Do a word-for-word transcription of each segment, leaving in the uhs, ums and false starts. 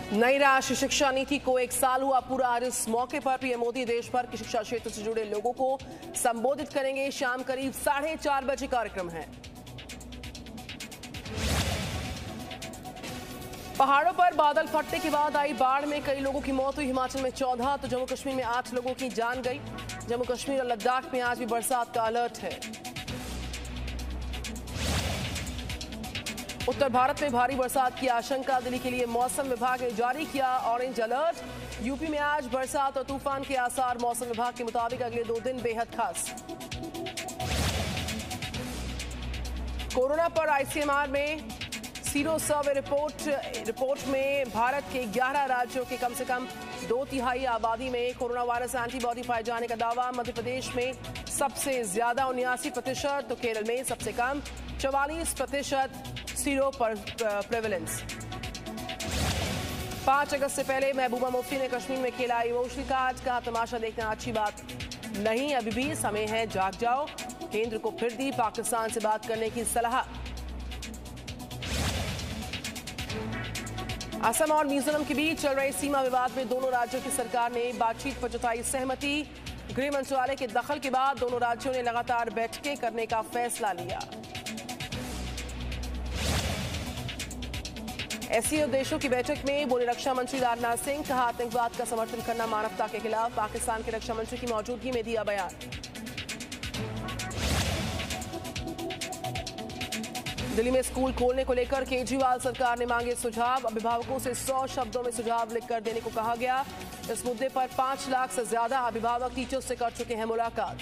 नई राष्ट्रीय शिक्षा नीति को एक साल हुआ पूरा। आज इस मौके पर पीएम मोदी देश भर के शिक्षा क्षेत्र से जुड़े लोगों को संबोधित करेंगे। शाम करीब साढ़े चार बजे कार्यक्रम है। पहाड़ों पर बादल फटने के बाद आई बाढ़ में कई लोगों की मौत हुई। हिमाचल में चौदह तो जम्मू कश्मीर में आठ लोगों की जान गई। जम्मू कश्मीर और लद्दाख में आज भी बरसात का अलर्ट है। उत्तर भारत में भारी बरसात की आशंका। दिल्ली के लिए मौसम विभाग ने जारी किया ऑरेंज अलर्ट। यूपी में आज बरसात और तूफान के आसार। मौसम विभाग के मुताबिक अगले दो दिन बेहद खास। कोरोना पर आईसीएमआर में सीरो सर्वे रिपोर्ट रिपोर्ट में भारत के ग्यारह राज्यों के कम से कम दो तिहाई आबादी में कोरोना वायरस एंटीबॉडी पाए जाने का दावा। मध्य प्रदेश में सबसे ज्यादा उन्यासी प्रतिशत तो केरल में सबसे कम चौवालीस प्रतिशत सीरो पर प्रेवलेंस। पांच अगस्त से पहले महबूबा मुफ्ती ने कश्मीर में खेला इमोशनल कार्ड। कहा तमाशा देखना अच्छी बात नहीं, अभी भी समय है, जाग जाओ। केंद्र को फिर दी पाकिस्तान से बात करने की सलाह। असम और मिजोरम के बीच चल रहे सीमा विवाद में दोनों राज्यों की सरकार ने बातचीत पर जताई सहमति। गृह मंत्रालय के दखल के बाद दोनों राज्यों ने लगातार बैठकें करने का फैसला लिया। एससीओ देशों की बैठक में बोले रक्षा मंत्री राजनाथ सिंह। कहा आतंकवाद का समर्थन करना मानवता के खिलाफ। पाकिस्तान के रक्षा मंत्री की मौजूदगी में दिया बयान। दिल्ली में स्कूल खोलने को लेकर केजरीवाल सरकार ने मांगे सुझाव। अभिभावकों से सौ शब्दों में सुझाव लिखकर देने को कहा गया। इस मुद्दे पर पांच लाख से ज्यादा अभिभावक टीचर्स से कर चुके हैं मुलाकात।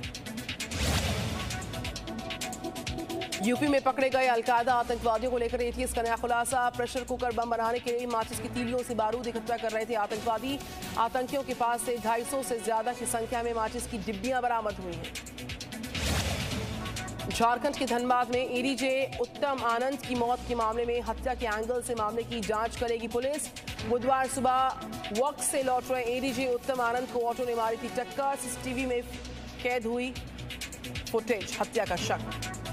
यूपी में पकड़े गए अलकायदा आतंकवादियों को लेकर एटीएस का नया खुलासा। प्रेशर कुकर बम बनाने के लिए माचिस की तीलियों से बारूद इकट्ठा कर रहे थे आतंकवादी। आतंकियों के पास से ढाई सौ से ज्यादा की संख्या में माचिस की डिब्बियां बरामद हुई हैं। झारखंड के धनबाद में एडीजे उत्तम आनंद की मौत के मामले में हत्या के एंगल से मामले की जांच करेगी पुलिस। बुधवार सुबह वक्त से लौट रहे एडीजे उत्तम आनंद को ऑटो ने मारी थी टक्कर। सीसीटीवी में कैद हुई फुटेज, हत्या का शक।